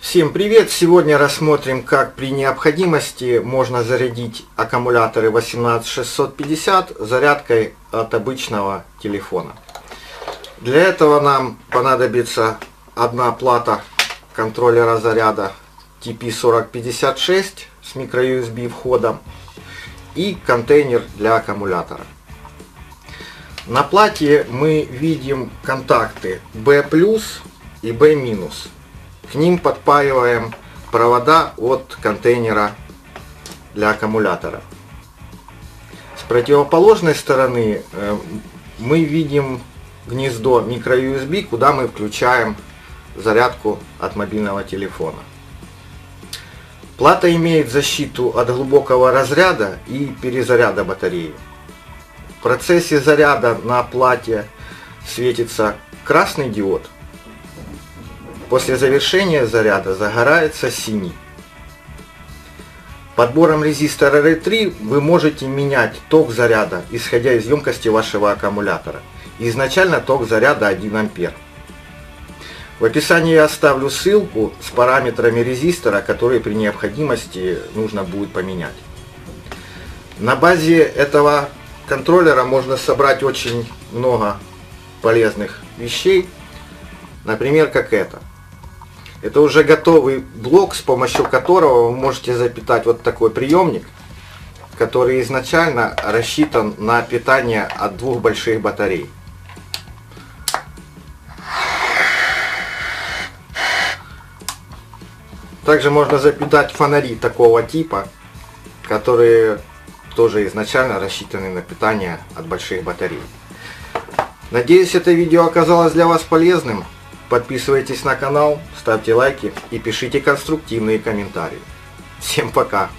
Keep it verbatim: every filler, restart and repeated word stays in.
Всем привет! Сегодня рассмотрим, как при необходимости можно зарядить аккумуляторы восемнадцать шестьсот пятьдесят зарядкой от обычного телефона. Для этого нам понадобится одна плата контроллера заряда ти пи сорок пятьдесят шесть с микро ю эс би входом и контейнер для аккумулятора. На плате мы видим контакты би плюс и би минус. К ним подпаиваем провода от контейнера для аккумулятора. С противоположной стороны мы видим гнездо микро ю эс би, куда мы включаем зарядку от мобильного телефона. Плата имеет защиту от глубокого разряда и перезаряда батареи. В процессе заряда на плате светится красный диод. После завершения заряда загорается синий. Подбором резистора эр три вы можете менять ток заряда, исходя из емкости вашего аккумулятора. Изначально ток заряда один ампер. В описании я оставлю ссылку с параметрами резистора, которые при необходимости нужно будет поменять. На базе этого контроллера можно собрать очень много полезных вещей, например, как это. Это уже готовый блок, с помощью которого вы можете запитать вот такой приемник, который изначально рассчитан на питание от двух больших батарей. Также можно запитать фонари такого типа, которые тоже изначально рассчитаны на питание от больших батарей. Надеюсь, это видео оказалось для вас полезным. Подписывайтесь на канал, ставьте лайки и пишите конструктивные комментарии. Всем пока!